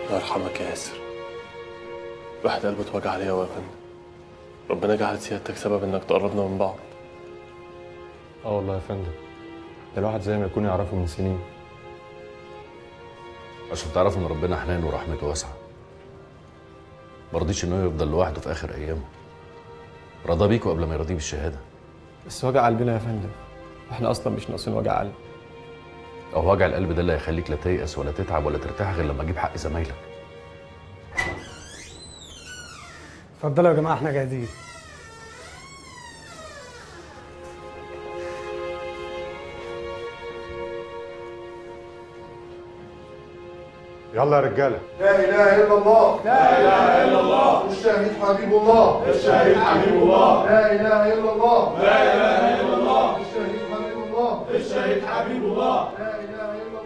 الله يرحمك يا ياسر. الواحد قلبه اتوجع عليا يا فندم. ربنا جعل سيادتك سبب انك تقربنا من بعض. والله يا فندم، ده الواحد زي ما يكون يعرفه من سنين. عشان تعرفوا ان ربنا حنان ورحمته واسعه. ما رضيش انه يفضل لوحده في اخر ايامه. رضى بيكوا قبل ما يرضيه بالشهاده. بس وجع قلبنا يا فندم، احنا اصلا مش ناقصين وجع قلب. او وجع القلب ده اللي هيخليك لا تيأس ولا تتعب ولا ترتاح غير لما تجيب حق زمايلك. اتفضلوا يا جماعه احنا جاهزين. يلا يا رجاله. لا اله الا الله، لا اله الا الله، الشهيد حبيب الله، الشهيد حبيب الله، لا اله الا الله، لا اله الا الله، الشهيد حبيب الله، الشهيد حبيب الله، لا اله الا